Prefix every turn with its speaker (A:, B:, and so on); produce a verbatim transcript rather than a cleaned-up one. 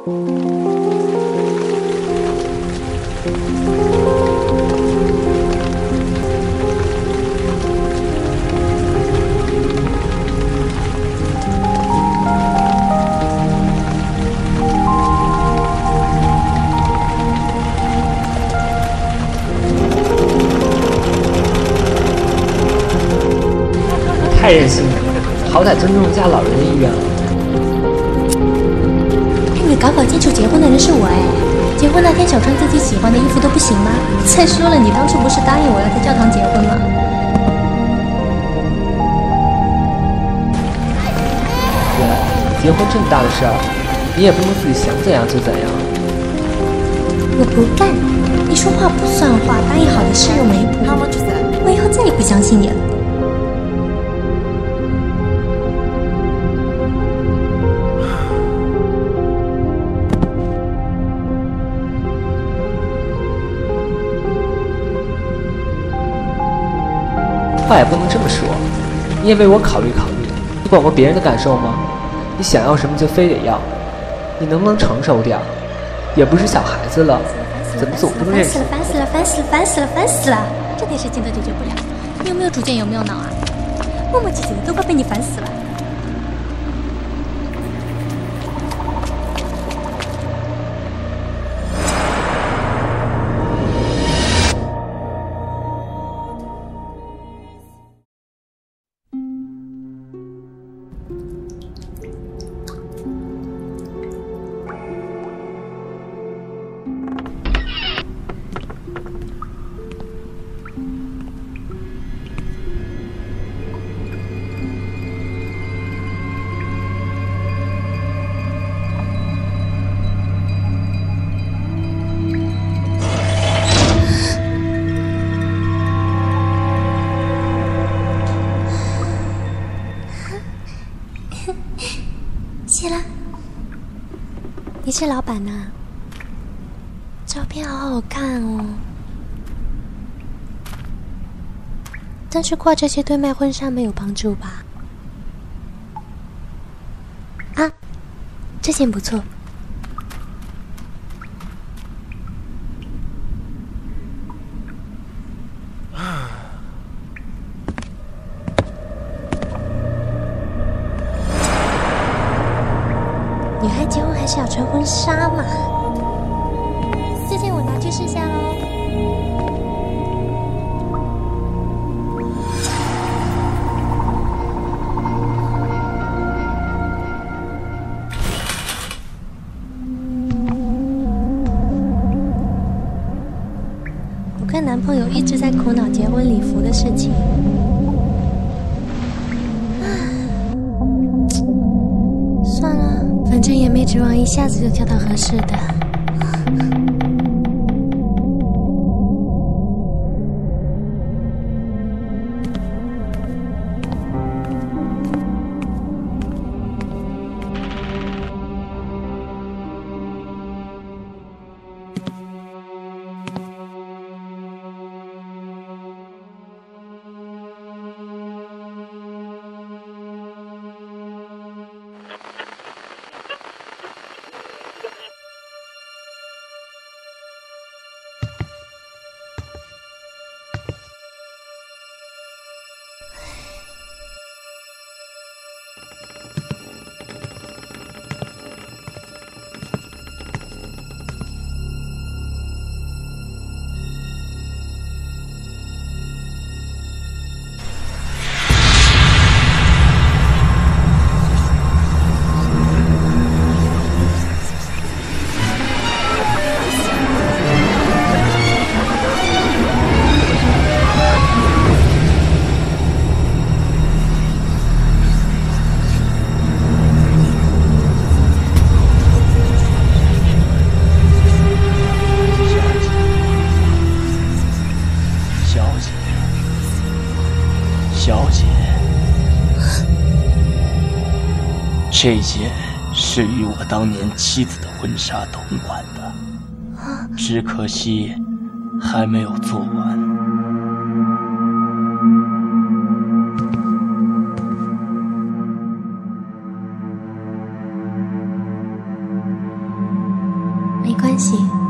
A: 太任性了，好歹尊重一下老人的意愿了。
B: 你搞搞清楚结婚的人是我哎！结婚那天想穿自己喜欢的衣服都不行吗？再说了，你当初不是答应我要在教堂结婚吗？
A: 姐，结婚这么大的事儿，你也不能自己想怎样就怎样。
B: 我不干！你说话不算话，答应好的事又没补，我以后再也不相信你了。
A: 话也不能这么说，你也为我考虑考虑。你管过别人的感受吗？你想要什么就非得要，你能不能成熟点？也不是小孩子了，怎么总不能认识？
B: 烦死了，烦死了，烦死了，烦死了，烦死了！这点事情都解决不了，你有没有主见？有没有脑啊？磨磨唧唧的，都快被你烦死了。谢了，你是老板呐？照片好好看哦，但是挂这些对卖婚纱没有帮助吧？啊，这件不错。女孩结婚还是要穿婚纱嘛，这件我拿去试下喽。我跟男朋友一直在苦恼结婚礼服的事情。算了，反正也没指望一下子就挑到合适的。
C: 这件是与我当年妻子的婚纱同款的，只可惜还没有做完。
B: 关系。